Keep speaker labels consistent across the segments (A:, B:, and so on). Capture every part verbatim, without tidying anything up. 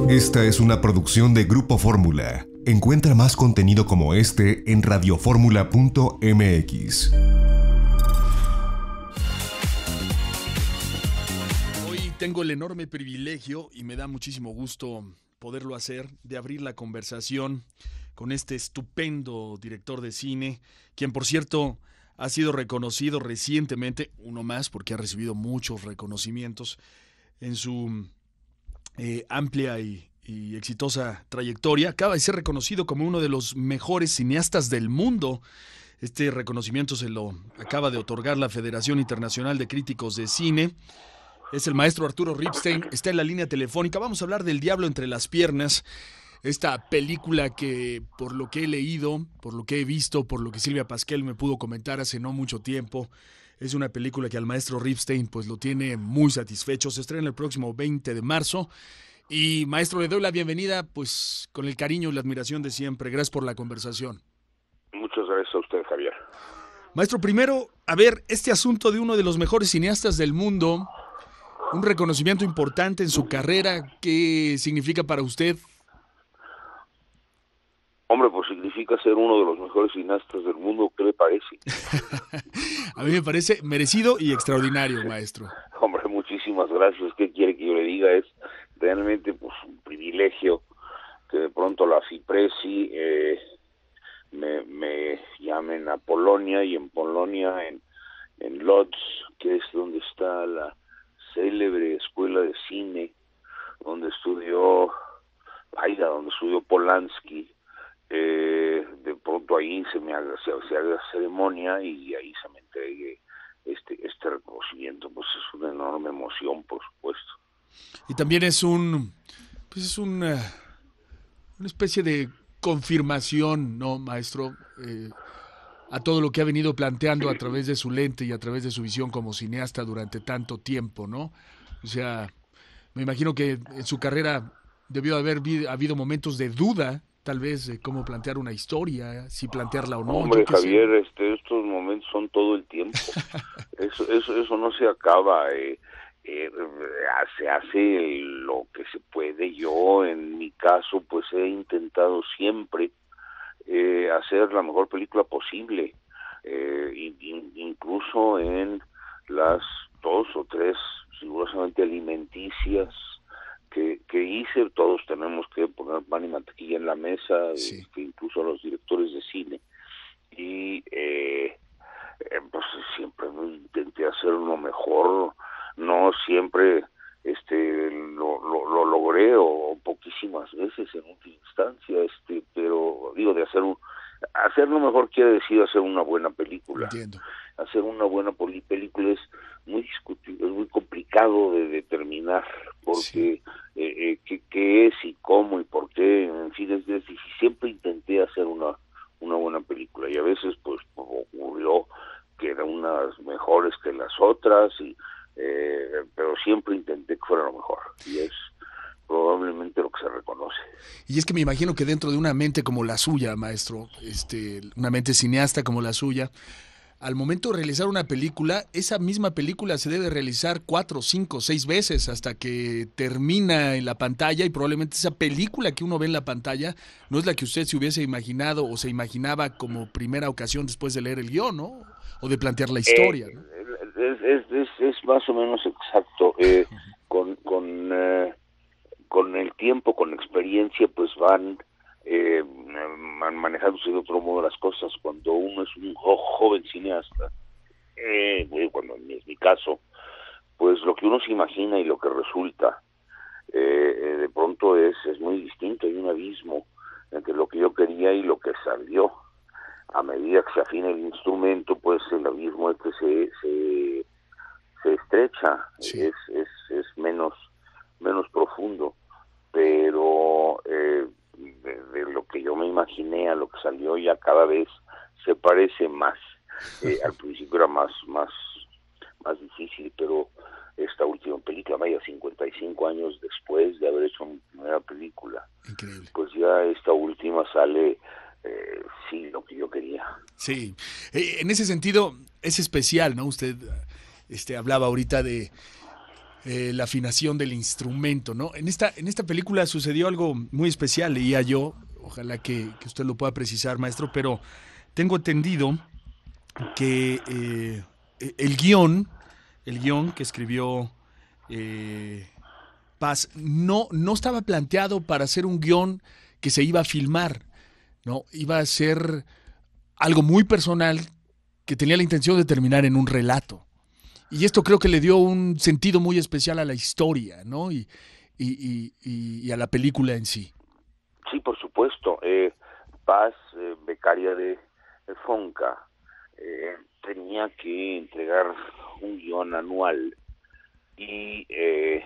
A: Esta es una producción de Grupo Fórmula. Encuentra más contenido como este en radioformula punto m x.
B: Hoy tengo el enorme privilegio y me da muchísimo gusto poderlo hacer, de abrir la conversación con este estupendo director de cine, quien por cierto ha sido reconocido recientemente, uno más porque ha recibido muchos reconocimientos en su eh, amplia y, y exitosa trayectoria. Acaba de ser reconocido como uno de los mejores cineastas del mundo. Este reconocimiento se lo acaba de otorgar la Federación Internacional de Críticos de Cine. Es el maestro Arturo Ripstein, está en la línea telefónica. Vamos a hablar del Diablo entre las piernas, esta película que, por lo que he leído, por lo que he visto, por lo que Silvia Pasquel me pudo comentar hace no mucho tiempo, es una película que al maestro Ripstein pues lo tiene muy satisfecho. Se estrena el próximo veinte de marzo. Y maestro, le doy la bienvenida pues con el cariño y la admiración de siempre. Gracias por la conversación.
C: Muchas gracias a usted, Javier.
B: Maestro, primero, a ver, este asunto de uno de los mejores cineastas del mundo, un reconocimiento importante en su carrera, ¿qué significa para usted?
C: Hombre, pues significa ser uno de los mejores cineastas del mundo. ¿Qué le parece?
B: A mí me parece merecido y extraordinario, maestro.
C: Hombre, muchísimas gracias. ¿Qué quiere que yo le diga? Es realmente pues un privilegio que de pronto la Cipresi eh, me, me llamen a Polonia, y en Polonia, en, en Lodz, que es donde está la célebre escuela de cine, donde estudió Aida, donde estudió Polanski. Eh, de pronto ahí se me haga, se, se haga ceremonia y ahí se me entregue este este reconocimiento. Pues es una enorme emoción, por supuesto.
B: Y también es un pues es una, una especie de confirmación, ¿no, maestro? Eh, a todo lo que ha venido planteando a través de su lente y a través de su visión como cineasta durante tanto tiempo, ¿no? O sea, me imagino que en su carrera debió haber habido momentos de duda, tal vez, de cómo plantear una historia, si plantearla o no.
C: Hombre, Javier, este, estos momentos son todo el tiempo. eso, eso, eso no se acaba. Eh, eh, se hace lo que se puede. Yo, en mi caso, pues he intentado siempre eh, hacer la mejor película posible, eh, incluso en las dos o tres, rigurosamente alimenticias que, que hice. Todos tenemos que poner pan y mantequilla en la mesa, sí. este, incluso los directores de cine, y eh, eh, pues siempre intenté hacer lo mejor. No siempre este lo, lo, lo logré, o poquísimas veces en última instancia, este pero digo, de hacer un hacer lo mejor quiere decir hacer una buena película.
B: Entiendo.
C: Hacer una buena película es muy discutible, es muy complicado de determinar, porque sí. eh, eh, qué, qué es y cómo y por qué, en fin, es decir, siempre intenté hacer una una buena película, y a veces pues ocurrió que eran unas mejores que las otras, y eh, pero siempre intenté que fuera lo mejor, y es probablemente lo que se reconoce.
B: Y es que me imagino que dentro de una mente como la suya, maestro, este, una mente cineasta como la suya, al momento de realizar una película, esa misma película se debe realizar cuatro, cinco, seis veces hasta que termina en la pantalla, y probablemente esa película que uno ve en la pantalla no es la que usted se hubiese imaginado o se imaginaba como primera ocasión después de leer el guión, ¿no? O de plantear la historia,
C: eh,
B: ¿no?
C: Es, es, es, es más o menos exacto. Eh, con con eh, con el tiempo, con experiencia, pues van eh, manejándose de otro modo las cosas. Cuando uno es un jo- joven cineasta, eh, cuando es mi caso, pues lo que uno se imagina y lo que resulta eh, de pronto es, es muy distinto. Hay un abismo entre lo que yo quería y lo que salió. A medida que se afina el instrumento, pues el abismo este se se, se estrecha, sí. es, es es menos menos profundo, pero eh, de, de lo que yo me imaginé a lo que salió ya cada vez se parece más. Eh, al principio era más más más difícil, pero esta última película, vaya, cincuenta y cinco años después de haber hecho mi primera película,
B: increíble,
C: pues ya esta última sale Eh, sí, lo que yo quería.
B: Sí, eh, en ese sentido es especial, ¿no? Usted este, hablaba ahorita de eh, la afinación del instrumento, ¿no? En esta, en esta película sucedió algo muy especial, leía yo, ojalá que, que usted lo pueda precisar, maestro, pero tengo entendido que eh, el guión, el guión que escribió eh, Paz, no, no estaba planteado para ser un guión que se iba a filmar, ¿no? Iba a ser algo muy personal que tenía la intención de terminar en un relato. Y esto creo que le dio un sentido muy especial a la historia, ¿no? Y, y, y, y a la película en sí.
C: Sí, por supuesto. Eh, Paz, eh, becaria de, de Fonca, eh, tenía que entregar un guión anual y eh,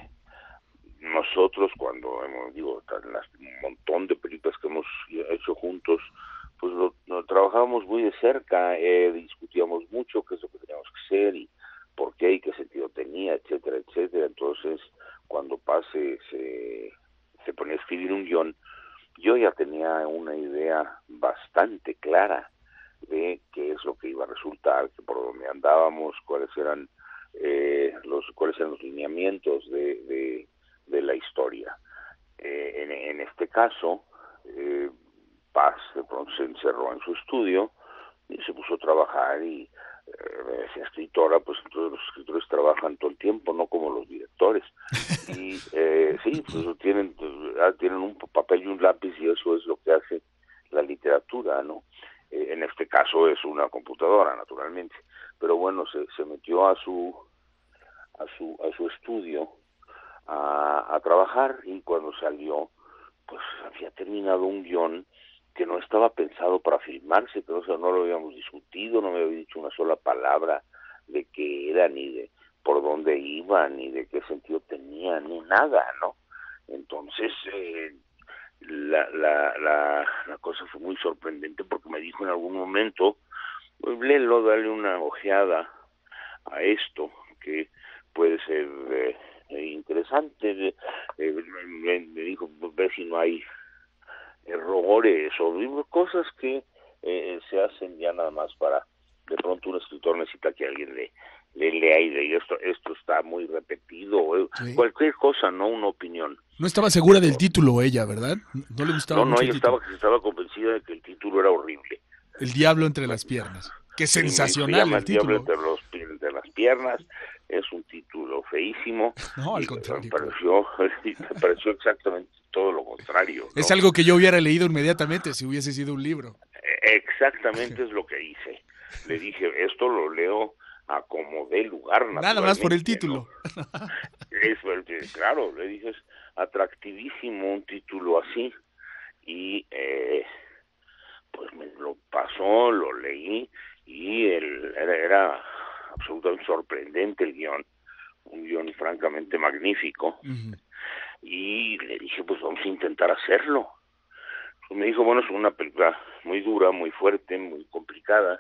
C: nosotros cuando hemos, digo, las, un montón de películas que hemos hecho juntos, pues lo, lo trabajábamos muy de cerca, eh, discutíamos mucho qué es lo que teníamos que hacer y por qué y qué sentido tenía, etcétera, etcétera. Entonces, cuando Paz se, se, se ponía a escribir un guión, yo ya tenía una idea bastante clara de qué es lo que iba a resultar, que por dónde andábamos, cuáles eran eh, los cuáles eran los lineamientos de, de, de la historia. Eh, en, en este caso, eh, Paz de pronto se encerró en su estudio y se puso a trabajar y eh, es escritora, pues entonces los escritores trabajan todo el tiempo, no como los directores. Y eh, sí, pues tienen, tienen un papel y un lápiz y eso es lo que hace la literatura, ¿no? Eh, en este caso es una computadora, naturalmente. Pero bueno, se, se metió a su a su a su estudio a, a trabajar y cuando salió, pues había terminado un guión que no estaba pensado para filmarse, pero o sea, no lo habíamos discutido, no me había dicho una sola palabra de qué era, ni de por dónde iba, ni de qué sentido tenía, ni nada, ¿no? Entonces, eh, la, la, la, la cosa fue muy sorprendente porque me dijo en algún momento, pues léelo, dale una ojeada a esto, que puede ser eh, interesante. Eh, me, me dijo, pues ve si no hay errores o cosas que eh, se hacen ya nada más para, de pronto un escritor necesita que alguien le, le lea y de esto, esto está muy repetido, sí. Cualquier cosa, no una opinión.
B: No estaba segura del título ella, ¿verdad? No le gustaba
C: no,
B: mucho
C: no,
B: el
C: ella
B: título.
C: estaba, estaba convencida de que el título era horrible.
B: El diablo entre las piernas. Qué sensacional
C: el,
B: el título.
C: El diablo entre, los, entre las piernas, es un título feísimo.
B: No, al contrario.
C: Me pareció, me pareció exactamente todo lo contrario, ¿no?
B: Es algo que yo hubiera leído inmediatamente si hubiese sido un libro.
C: Exactamente es lo que hice. Le dije, esto lo leo a como dé lugar.
B: Nada más por el título.
C: ¿No? Es, claro, le dije, es atractivísimo un título así. Y eh, pues me lo pasó, lo leí y el, era, era absolutamente sorprendente el guión. Un guión francamente magnífico. Uh-huh. Y le dije, pues vamos a intentar hacerlo. Pues me dijo, bueno, es una película muy dura, muy fuerte, muy complicada.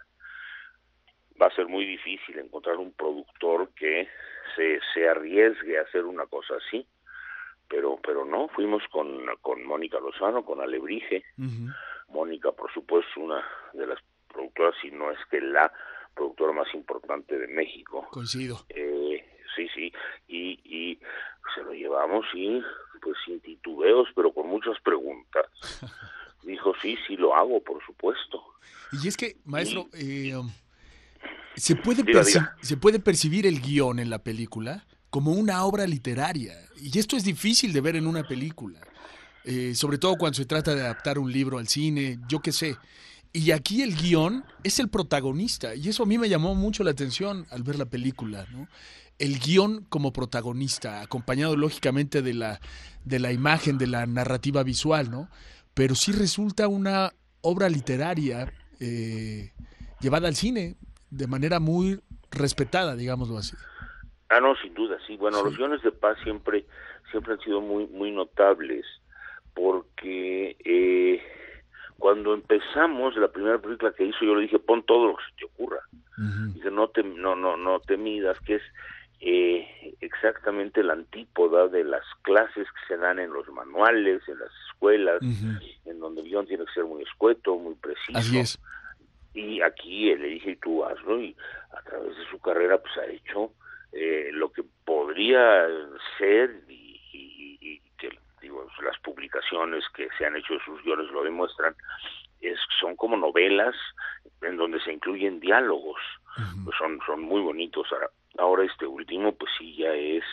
C: Va a ser muy difícil encontrar un productor que se, se arriesgue a hacer una cosa así. Pero pero no, fuimos con, con Mónica Lozano, con Alebrije. Uh-huh. Mónica, por supuesto, una de las productoras, si no es que la productora más importante de México.
B: Coincido.
C: Eh, sí, sí, y, y se lo llevamos y pues sin titubeos, pero con muchas preguntas. Dijo, sí, sí lo hago, por supuesto.
B: Y es que, maestro, y, eh, ¿se puede diga, perci- diga. ¿se puede percibir el guión en la película como una obra literaria? Y esto es difícil de ver en una película, eh, sobre todo cuando se trata de adaptar un libro al cine, yo qué sé. Y aquí el guión es el protagonista, y eso a mí me llamó mucho la atención al ver la película, ¿no? El guión como protagonista, acompañado lógicamente de la, de la imagen, de la narrativa visual, ¿no? Pero sí resulta una obra literaria eh, llevada al cine de manera muy respetada, digámoslo así.
C: Ah, no, sin duda, sí. Bueno, sí. Los guiones de Paz siempre, siempre han sido muy, muy notables, porque eh, cuando empezamos la primera película que hizo, yo le dije, pon todo lo que se te ocurra. Uh-huh. Dice, no te, no, no, no te midas, que es eh, exactamente la antípoda de las clases que se dan en los manuales, en las escuelas, uh-huh. en donde el guión tiene que ser muy escueto, muy preciso.
B: Así es.
C: Y aquí le dije, tú hazlo, y a través de su carrera pues ha hecho eh, lo que pod- podría ser, y, y, y que digo, las publicaciones que se han hecho de sus guiones lo demuestran, es, son como novelas en donde se incluyen diálogos, uh-huh. pues son, son muy bonitos. Ahora, ahora este último, pues sí, ya es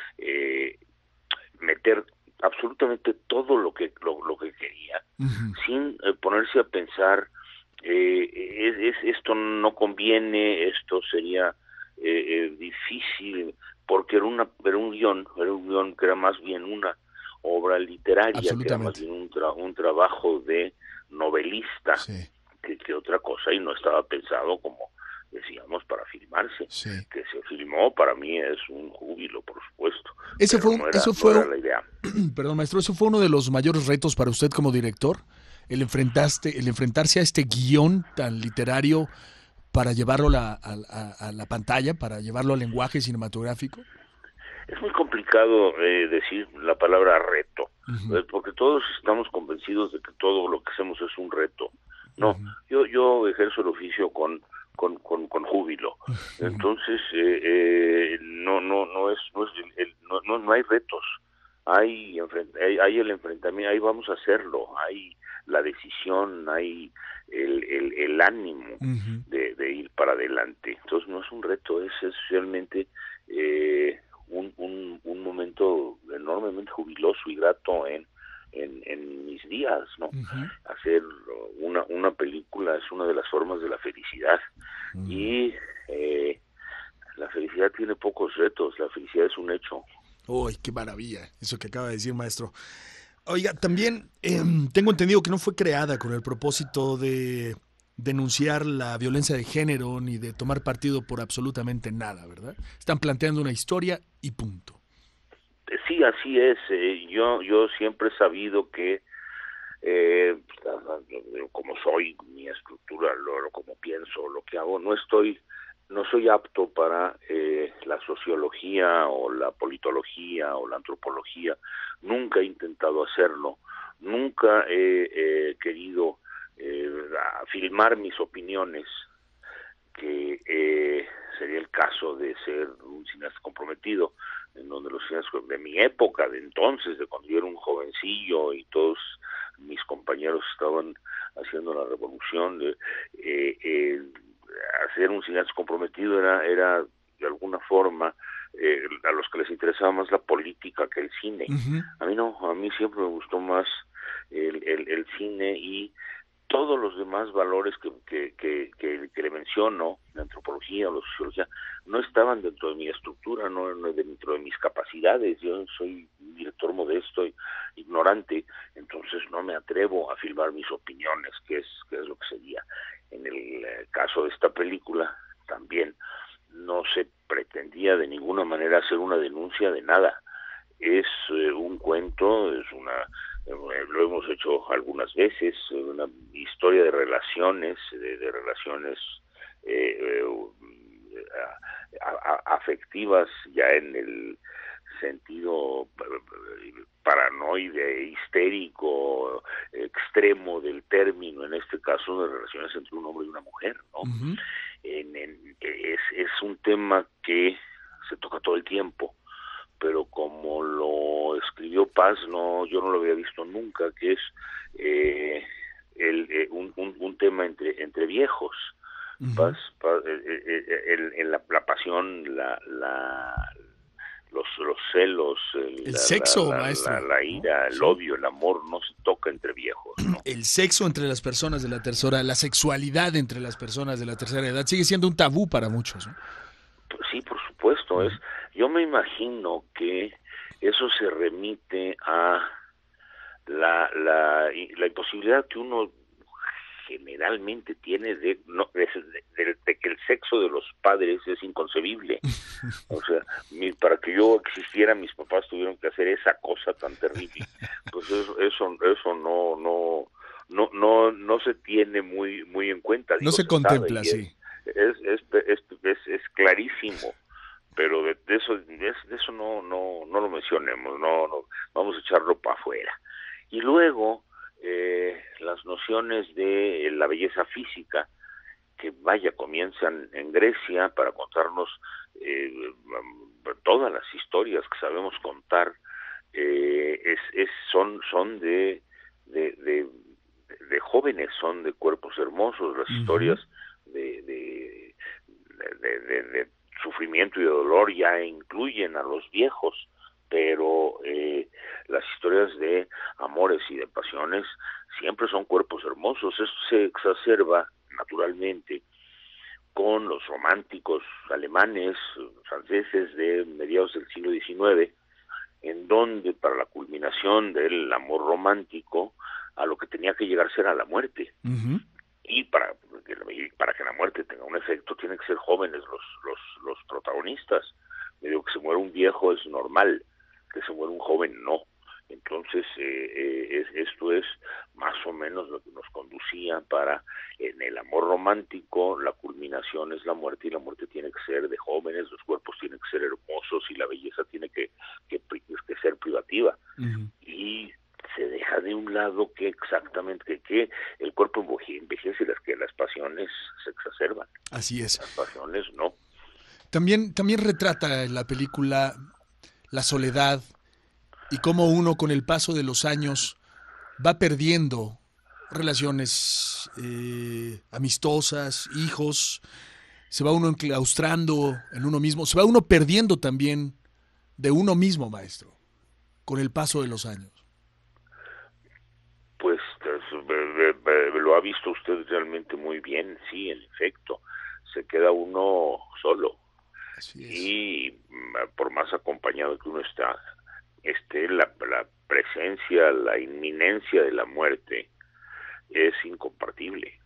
C: eh, meter absolutamente todo lo que lo, lo que quería, uh-huh. sin eh, ponerse a pensar, eh, es, es, esto no conviene, esto sería eh, eh, difícil, porque era, una, era un guión, era un guión que era más bien una obra literaria, que era más bien un, tra- un trabajo de novelista, sí. que, que otra cosa, y no estaba pensado como, decíamos, para filmarse. Sí. Que se filmó, para mí es un júbilo, por supuesto.
B: Ese fue,
C: no era,
B: eso fue,
C: no era la idea.
B: Perdón, maestro, ¿eso fue uno de los mayores retos para usted como director? El, enfrentaste, el enfrentarse a este guión tan literario para llevarlo la, a, a, a la pantalla, para llevarlo al lenguaje cinematográfico.
C: Es muy complicado eh, decir la palabra reto, uh-huh. eh, porque todos estamos convencidos de que todo lo que hacemos es un reto. No, uh-huh. yo yo ejerzo el oficio con con con, con júbilo. Uh-huh. Entonces eh, eh, no no no es no es el, el, no, no no hay retos. Hay, hay hay el enfrentamiento, ahí vamos a hacerlo, hay la decisión, hay el el, el ánimo uh-huh. de, de ir para adelante. Entonces no es un reto, es, es realmente eh, Un, un, un momento enormemente jubiloso y grato en, en, en mis días, ¿no? Uh-huh. Hacer una, una película es una de las formas de la felicidad, uh-huh. y eh, la felicidad tiene pocos retos, la felicidad es un hecho.
B: ¡Uy, qué maravilla! Eso que acaba de decir, maestro. Oiga, también eh, tengo entendido que no fue creada con el propósito de denunciar la violencia de género ni de tomar partido por absolutamente nada, ¿verdad? Están planteando una historia y punto.
C: Sí, así es. Eh, yo yo siempre he sabido que eh, como soy, mi estructura, lo, lo como pienso, lo que hago, no estoy, no soy apto para eh, la sociología o la politología o la antropología. Nunca he intentado hacerlo. Nunca he eh, querido Eh, a filmar mis opiniones, que eh, sería el caso de ser un cineasta comprometido, en donde los cineastas de mi época, de entonces, de cuando yo era un jovencillo y todos mis compañeros estaban haciendo la revolución, de, eh, eh, hacer un cineasta comprometido era, era de alguna forma eh, a los que les interesaba más la política que el cine. Uh-huh. A mí no, a mí siempre me gustó más el, el, el cine y todos los demás valores que, que, que, que, que le menciono, la antropología o la sociología, no estaban dentro de mi estructura, no, no dentro de mis capacidades. Yo soy un director modesto y ignorante, entonces no me atrevo a filmar mis opiniones, que es, que es lo que sería. En el caso de esta película, también no se pretendía de ninguna manera hacer una denuncia de nada. Es eh, un cuento, es una... lo hemos hecho algunas veces, una historia de relaciones, de, de relaciones eh, eh, a, a, afectivas, ya en el sentido paranoide, histérico, extremo del término, en este caso de relaciones entre un hombre y una mujer, ¿no? Uh-huh. En, en, es, es un tema que se toca todo el tiempo, pero como lo escribió Paz, no, yo no lo había visto nunca, que es eh, el, eh, un, un, un tema entre entre viejos. Uh-huh. Paz, Paz eh, eh, el, el, la, la pasión, la, la los los celos, el,
B: el
C: la,
B: sexo,
C: la,
B: maestro,
C: la, la ira, ¿no? El sí. odio, el amor, no se toca entre viejos, ¿no?
B: El sexo entre las personas de la tercera, la sexualidad entre las personas de la tercera edad sigue siendo un tabú para muchos, ¿no?
C: Sí, por supuesto. Uh-huh. es Yo me imagino que eso se remite a la la, la imposibilidad que uno generalmente tiene de, no, de, de, de que el sexo de los padres es inconcebible. O sea, mi, para que yo existiera, mis papás tuvieron que hacer esa cosa tan terrible. Pues eso eso, eso no no no no no se tiene muy muy en cuenta.
B: Digo, no se, se contempla, sí.
C: Es, es, es, es, es clarísimo, pero de, de eso de, de eso no no no lo mencionemos, no, no vamos a echarlo para afuera. Y luego eh, las nociones de la belleza física, que vaya, comienzan en Grecia para contarnos eh, todas las historias que sabemos contar eh, es, es son son de de, de de jóvenes, son de cuerpos hermosos. Las uh-huh. historias de de, de, de de sufrimiento y de dolor ya incluyen a los viejos, pero eh, las historias de amores y de pasiones siempre son cuerpos hermosos. Eso se exacerba naturalmente con los románticos alemanes, franceses de mediados del siglo diecinueve, en donde para la culminación del amor romántico a lo que tenía que llegarse era la muerte. Uh-huh. Y para que, para que la muerte tenga un efecto tienen que ser jóvenes los los los protagonistas. Me digo, que se muera un viejo es normal, que se muera un joven no. Entonces eh, eh, es, esto es más o menos lo que nos conducía para, en el amor romántico, la culminación es la muerte, y la muerte tiene que ser de jóvenes, los cuerpos tienen que ser hermosos y la belleza tiene que, que, que ser privativa. Uh-huh. Y se deja de un lado que exactamente que, que el cuerpo envejece y las que las pasiones se exacerban.
B: Así es.
C: Las pasiones no.
B: También, también retrata en la película la soledad y cómo uno con el paso de los años va perdiendo relaciones eh, amistosas, hijos, se va uno enclaustrando en uno mismo, se va uno perdiendo también de uno mismo, maestro, con el paso de los años.
C: Pues lo ha visto usted realmente muy bien, sí, en efecto, se queda uno solo.
B: Así es.
C: Y por más acompañado que uno está, este, la, la presencia, la inminencia de la muerte es incompartible.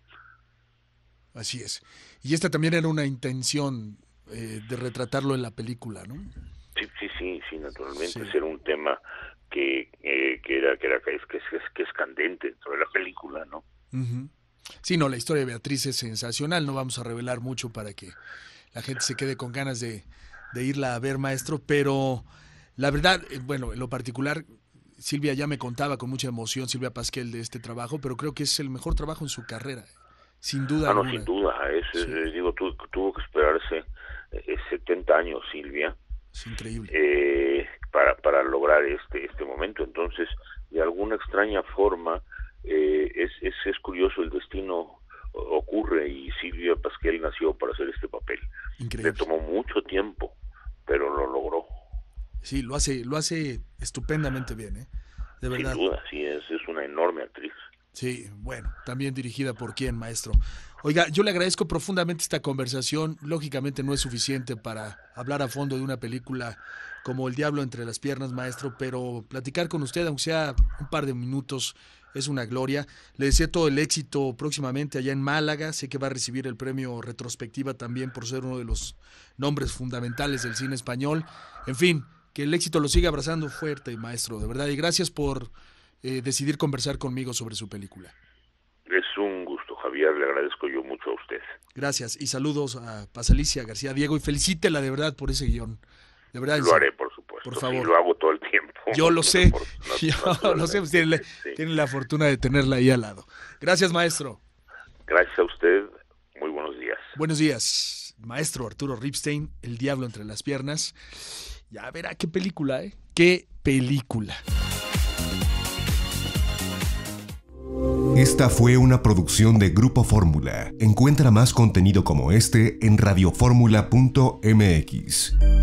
B: Así es. Y esta también era una intención eh, de retratarlo en la película, ¿no?
C: Sí, sí, sí, sí, naturalmente.
B: Sí.
C: Ese era un tema que, eh, que era que era que es, que es, que es candente dentro de la película, ¿no?
B: Uh-huh. Sí, no, la historia de Beatriz es sensacional. No vamos a revelar mucho para que la gente se quede con ganas de, de irla a ver, maestro, pero la verdad, bueno, en lo particular, Silvia ya me contaba con mucha emoción, Silvia Pasquel, de este trabajo, pero creo que es el mejor trabajo en su carrera, sin duda
C: ah, no,
B: alguna.
C: sin duda, es, sí. es, digo, tuvo, tuvo que esperarse eh, setenta años, Silvia.
B: Es increíble.
C: Eh, para, para lograr este, este momento. Entonces, de alguna extraña forma, eh, es, es, es curioso, el destino ocurre y Silvia Pasquel nació para hacer este papel.
B: Increíble.
C: Le tomó mucho tiempo, pero lo logró.
B: Sí, lo hace, lo hace estupendamente bien, ¿eh? De verdad.
C: Sin duda, sí, es, es una enorme actriz.
B: Sí, bueno, también dirigida por quién, maestro. Oiga, yo le agradezco profundamente esta conversación. Lógicamente no es suficiente para hablar a fondo de una película como El Diablo entre las piernas, maestro, pero platicar con usted, aunque sea un par de minutos, es una gloria. Le deseo todo el éxito próximamente allá en Málaga. Sé que va a recibir el premio Retrospectiva también por ser uno de los nombres fundamentales del cine español. En fin, que el éxito lo siga abrazando fuerte, maestro, de verdad. Y gracias por eh, decidir conversar conmigo sobre su película.
C: Es un gusto, Javier. Le agradezco yo mucho a usted.
B: Gracias. Y saludos a Pasalicia García Diego. Y felicítela de verdad por ese guión. De verdad.
C: Lo haré, por supuesto.
B: Por favor.
C: Sí, lo hago todo el tiempo.
B: Yo lo sé.
C: Por,
B: Yo lo sé. Pues tiene, sí. tiene la fortuna de tenerla ahí al lado. Gracias, maestro.
C: Gracias a usted. Muy buenos días.
B: Buenos días, maestro Arturo Ripstein, El Diablo entre las piernas. Ya verá qué película, ¿eh? Qué película.
A: Esta fue una producción de Grupo Fórmula. Encuentra más contenido como este en radio fórmula punto m x.